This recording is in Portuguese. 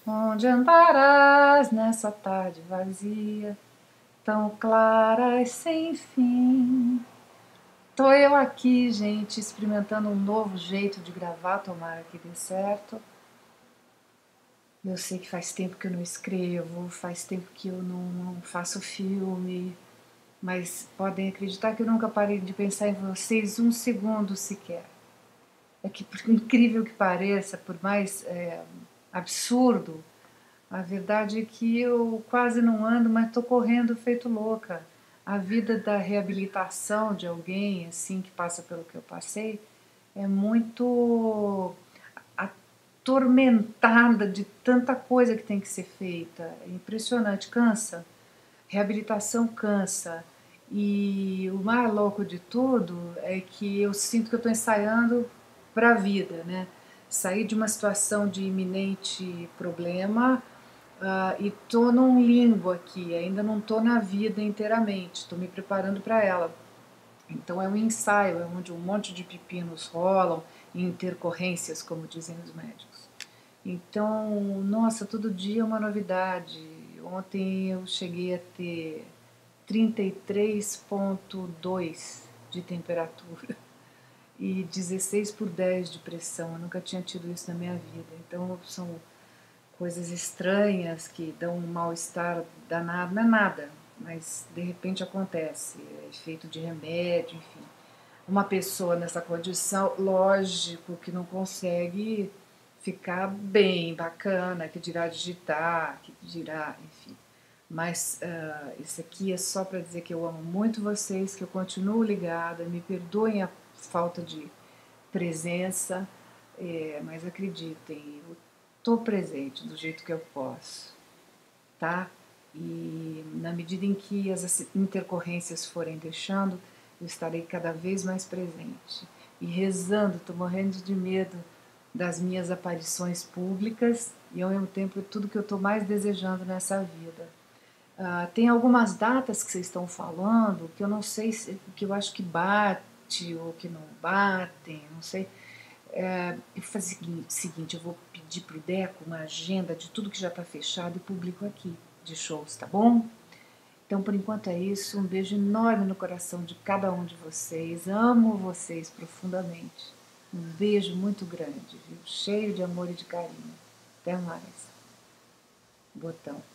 Onde andarás nessa tarde vazia, tão clara e sem fim? Tô eu aqui, gente, experimentando um novo jeito de gravar, tomara que dê certo. Eu sei que faz tempo que eu não escrevo, faz tempo que eu não faço filme, mas podem acreditar que eu nunca parei de pensar em vocês um segundo sequer. É que, por incrível que pareça, por mais absurdo, a verdade é que eu quase não ando, mas estou correndo feito louca. A vida da reabilitação de alguém assim que passa pelo que eu passei é muito atormentada de tanta coisa que tem que ser feita. É impressionante, cansa. Reabilitação cansa. E o mais louco de tudo é que eu sinto que eu estou ensaiando para a vida, né? Sair de uma situação de iminente problema e tô num limbo aqui, ainda não tô na vida inteiramente, estou me preparando para ela. Então é um ensaio, é onde um monte de pepinos rolam, intercorrências, como dizem os médicos. Então, nossa, todo dia é uma novidade. Ontem eu cheguei a ter 33,2 de temperatura e 16/10 de pressão. Eu nunca tinha tido isso na minha vida. Então são coisas estranhas que dão um mal-estar danado, não é nada, mas de repente acontece, é efeito de remédio, enfim. Uma pessoa nessa condição, lógico que não consegue ficar bem, bacana, que dirá digitar, que dirá, enfim. Mas isso aqui é só para dizer que eu amo muito vocês, que eu continuo ligada, me perdoem a falta de presença, mas acreditem, eu estou presente do jeito que eu posso, tá? E na medida em que as intercorrências forem deixando, eu estarei cada vez mais presente. E rezando, estou morrendo de medo das minhas aparições públicas e ao mesmo tempo tudo que eu estou mais desejando nessa vida. Tem algumas datas que vocês estão falando que eu não sei, que eu acho que bate ou que não batem, não sei. Eu vou fazer o seguinte, eu vou pedir pro Deco uma agenda de tudo que já está fechado e publico aqui, de shows, tá bom? Então, por enquanto é isso. Um beijo enorme no coração de cada um de vocês. Amo vocês profundamente. Um beijo muito grande, viu? Cheio de amor e de carinho. Até mais. Botão.